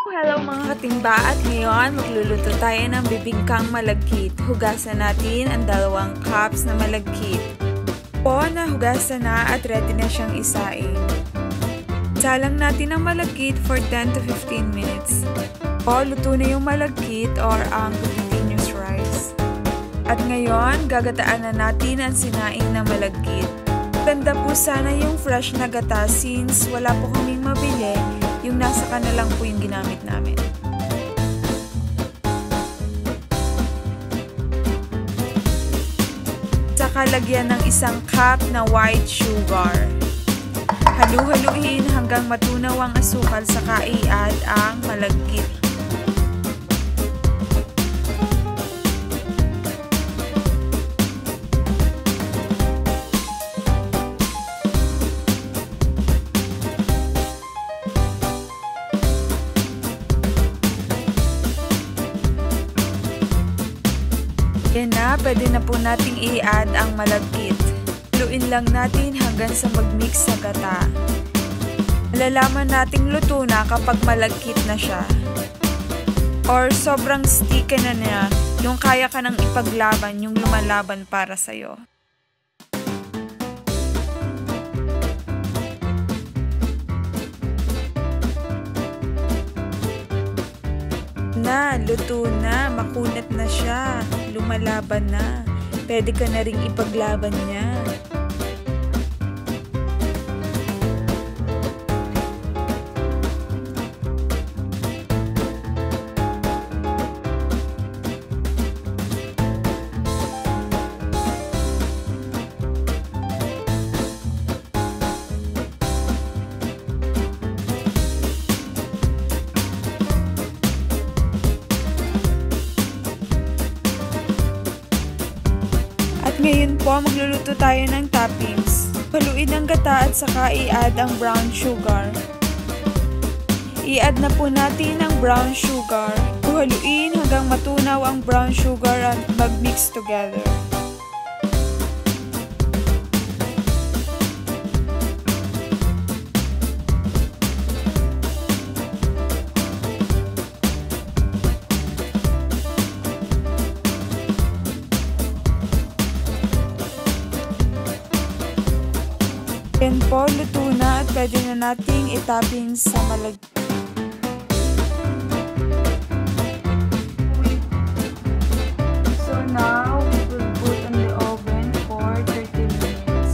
Hello mga katimba at ngayon magluluto tayo ng bibingkang malagkit. Hugasan natin ang 2 cups na malagkit. Nahugasan na at ready na siyang isain. Salang natin ang malagkit for 10 to 15 minutes. Luto na yung malagkit or ang glutinous rice. At ngayon, gagataan na natin ang sinaing na malagkit. Ganda po sana yung fresh na gata since wala po kaming mabili. Yung nasa kana lang po yung ginamit namin. Saka lagyan ng 1 cup na white sugar. Halu-haluin hanggang matunaw ang asukal saka i-add ang malagkit. Yan na, pwede na po nating i-add ang malagkit. Haluin lang natin hanggang sa mag-mix sa gata. Malalaman nating luto na kapag malagkit na siya. Or sobrang sticky na niya, yung kaya ka nang ipaglaban, yung lumalaban para sa'yo. Luto na, makunat na siya, lumalaban na. Pwede ka na ring ipaglaban niya. Ngayon po, magluluto tayo ng toppings. Haluin ang gata at saka i-add ang brown sugar. I-add na po natin ang brown sugar. Haluin hanggang matunaw ang brown sugar at mag-mix together. Yan po, luto na at pwede na nating itapin sa malagkit. So now, we will put on the oven for 30 minutes.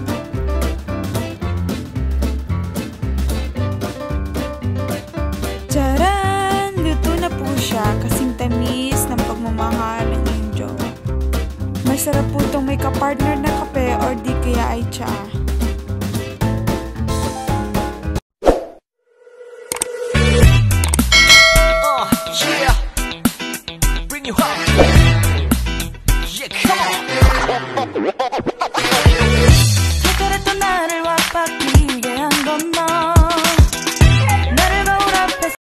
Charan! Luto na po siya, kasing tamis ng pagmamahal ng iyong jowa. Masarap po itong may kapartner na kape or di kaya ay tsaa. Yeah, come on.